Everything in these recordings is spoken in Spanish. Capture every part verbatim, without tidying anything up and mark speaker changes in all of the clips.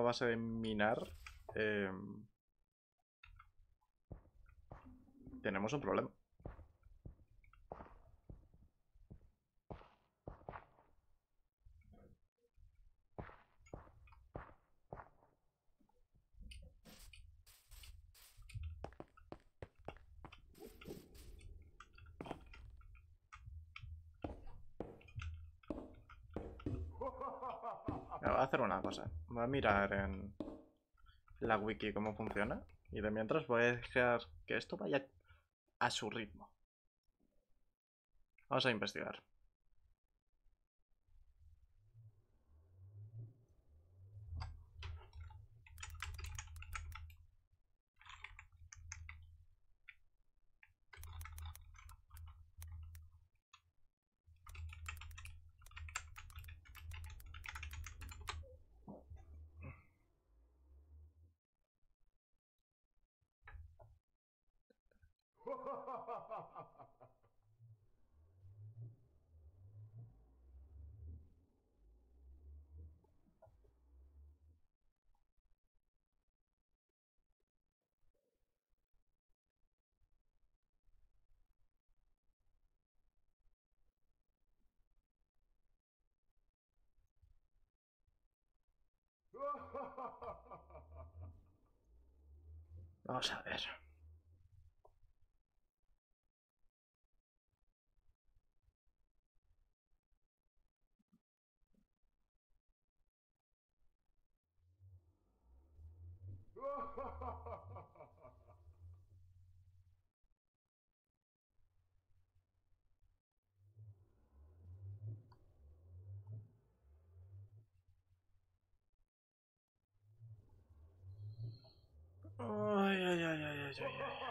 Speaker 1: base de minar, eh, tenemos un problema. Voy a hacer una cosa. Voy a mirar en la wiki cómo funciona. Y de mientras voy a dejar que esto vaya a su ritmo. Vamos a investigar. Vamos a ver. Ay, ay, ay, ay, ay, ay, ay.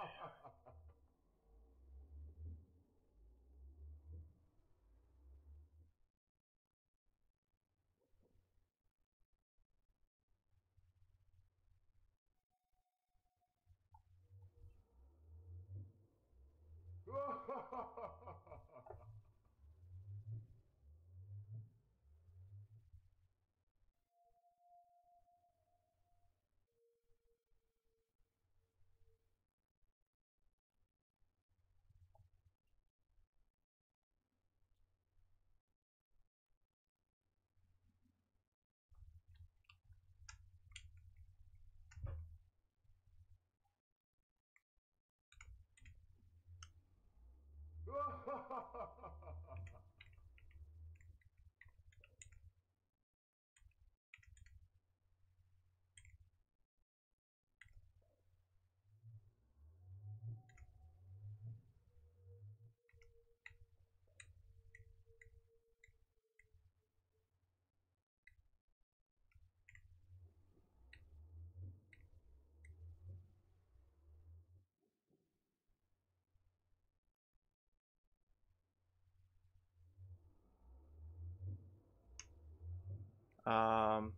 Speaker 1: Um,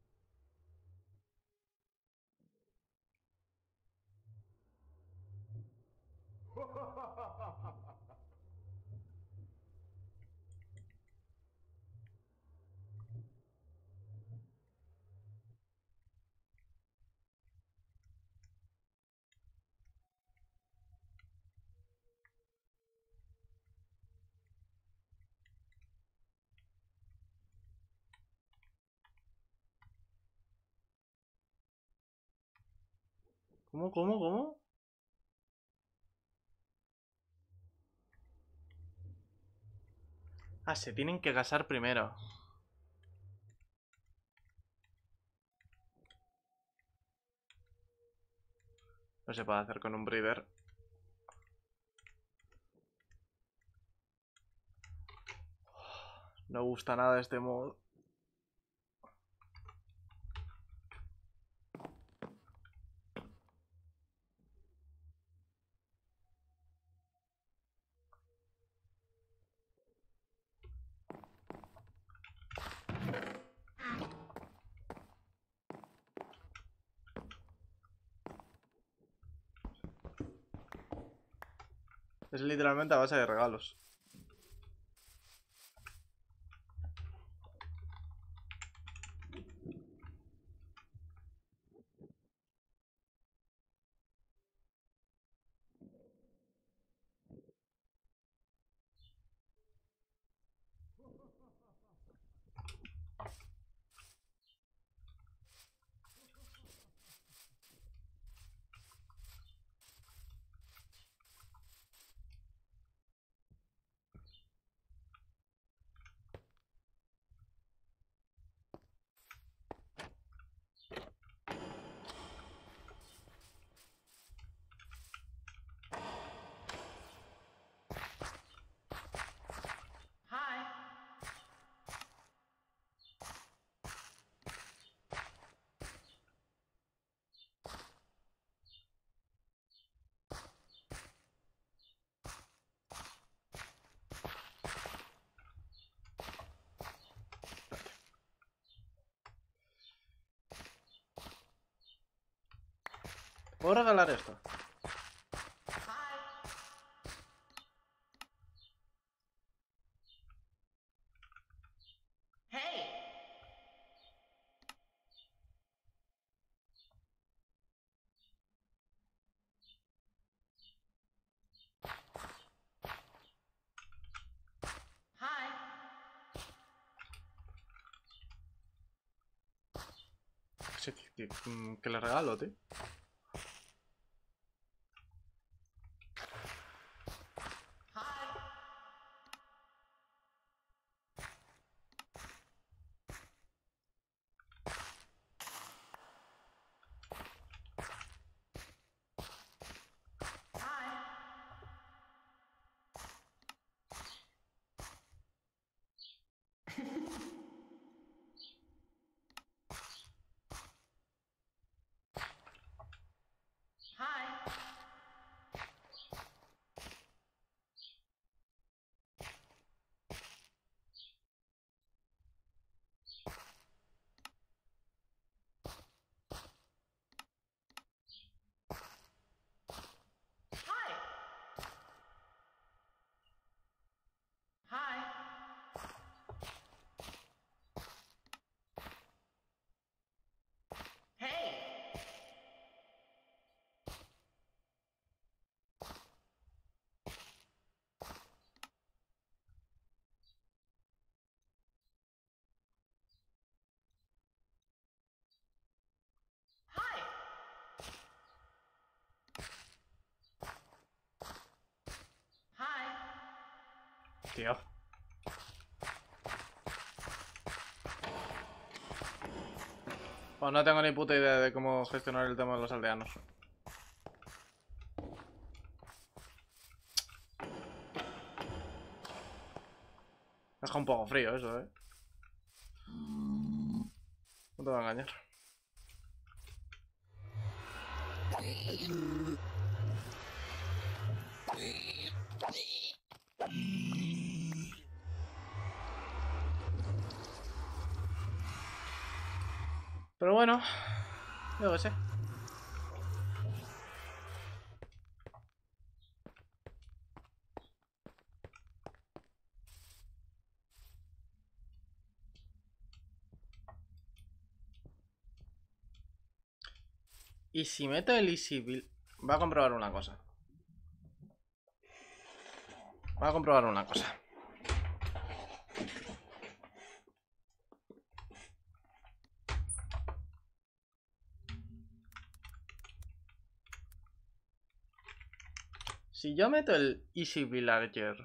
Speaker 1: ¿Cómo, cómo, cómo? Ah, se tienen que gasar primero. No se puede hacer con un breeder. No gusta nada este modo. Es literalmente a base de regalos. ¿Puedo regalar esto? Sí, tío, que le regalo, tío. Tío. Pues no tengo ni puta idea de cómo gestionar el tema de los aldeanos. Deja un poco frío eso, eh. No te voy a engañar. Pero bueno, yo qué sé. Y si meto el Easy Build... Voy a comprobar una cosa. Voy a comprobar una cosa. Si yo meto el Easy Villager...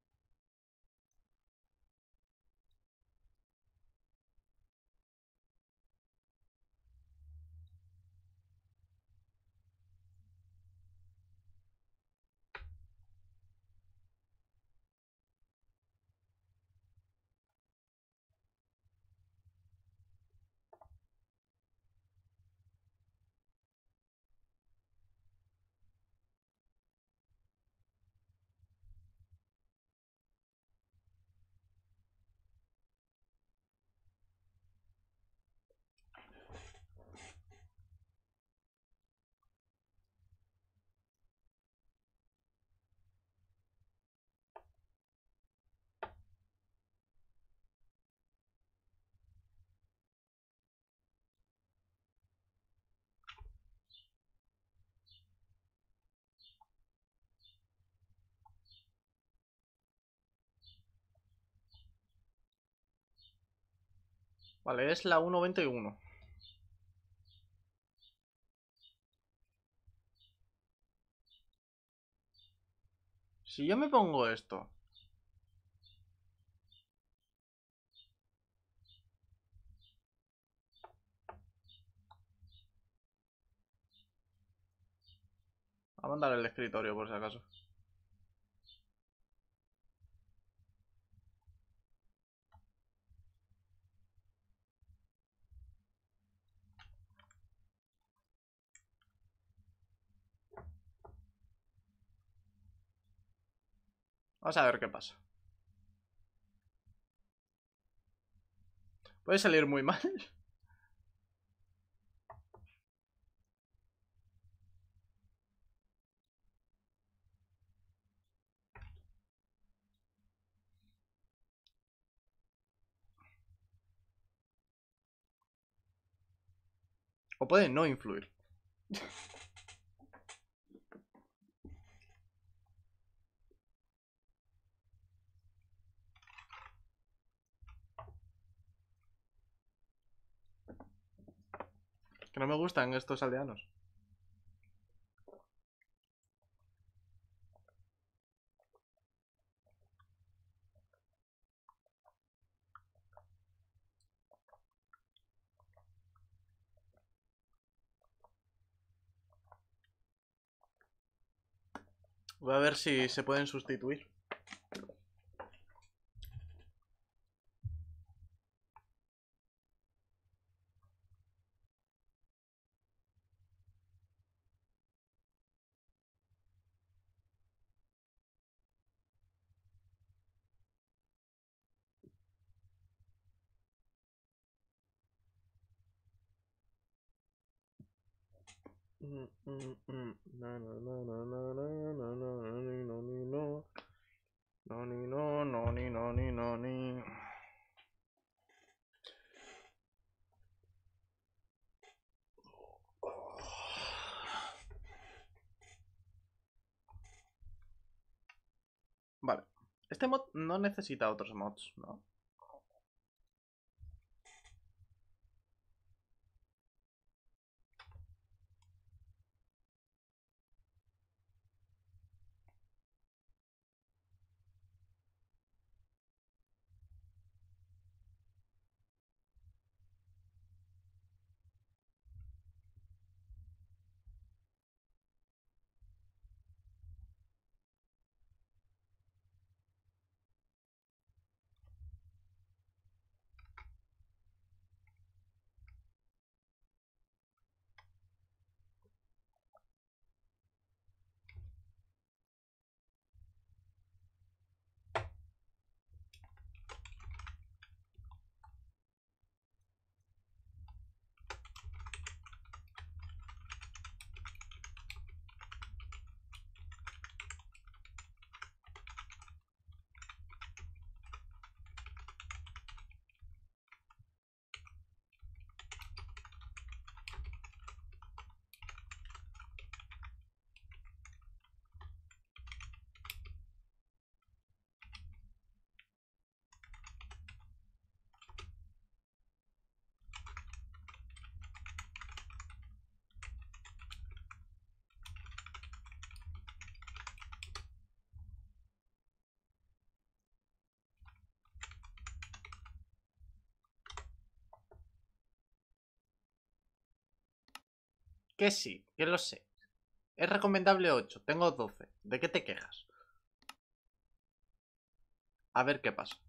Speaker 1: Vale, es la uno veintiuno. Si yo me pongo esto... Voy a mandar el escritorio por si acaso. Vamos a ver qué pasa. Puede salir muy mal. O puede no influir. Que no me gustan estos aldeanos. Voy a ver si se pueden sustituir. No, no, no, no, no, no, no, no, no, no, no, no. No, ni no, no, ni no, ni no, ni. Vale. Este mod no necesita otros mods, ¿no? Que sí, que lo sé. Es recomendable ocho, tengo doce. ¿De qué te quejas? A ver qué pasa.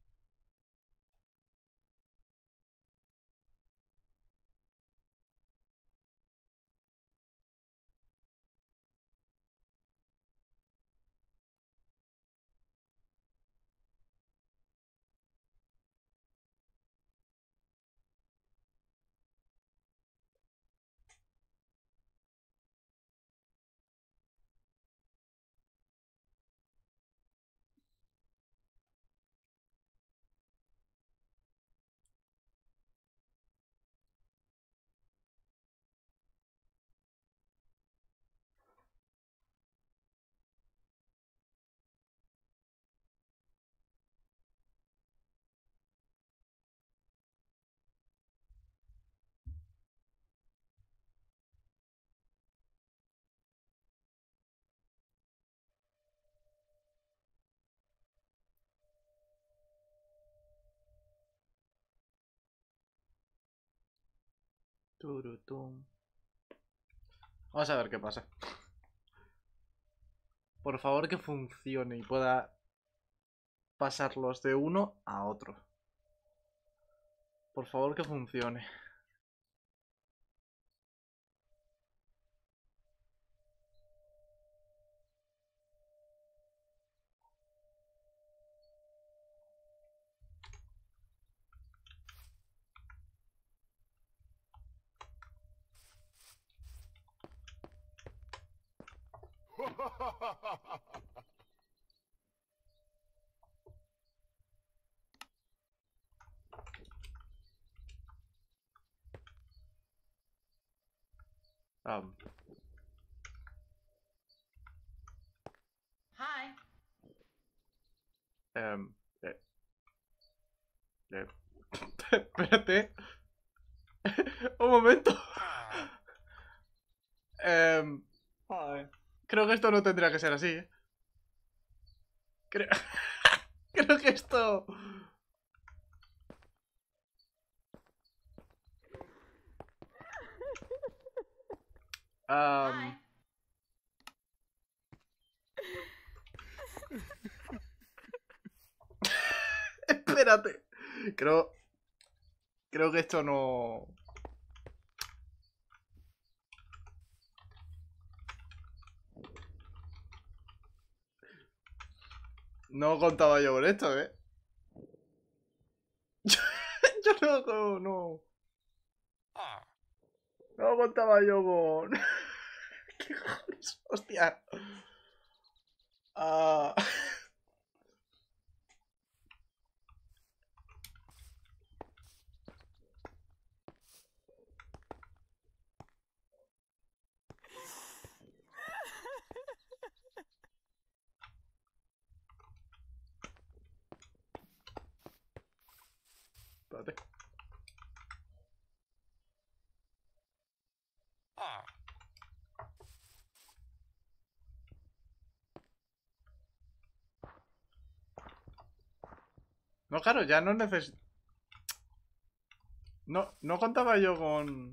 Speaker 1: Turutum. Vamos a ver qué pasa. Por favor que funcione y pueda pasarlos de uno a otro. Por favor que funcione. Um,
Speaker 2: Hi.
Speaker 1: em, eh, eh, espérate. Un momento. Em,
Speaker 3: Hi.
Speaker 1: creo que esto no tendría que ser así. ¿eh? Creo, creo que esto... Um,
Speaker 2: Hi.
Speaker 1: espérate. Creo... Creo que esto no... No contaba yo con esto, ¿eh? Yo no... No, no contaba yo con... ¿Qué cojones? Hostia. Ah... Espérate. No, claro, ya no necesito... No, no contaba yo con...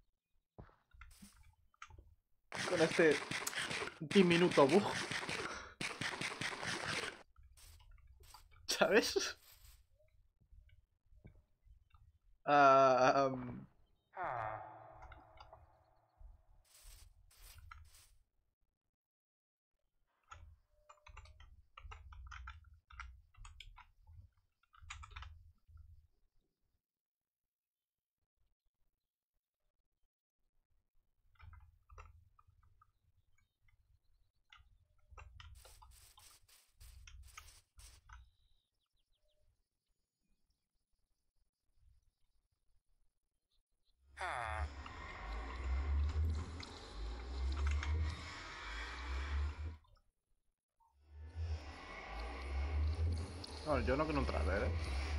Speaker 1: Con este diminuto bug. ¿Sabes? Ah, um, no, yo no quiero un trailer, ¿eh?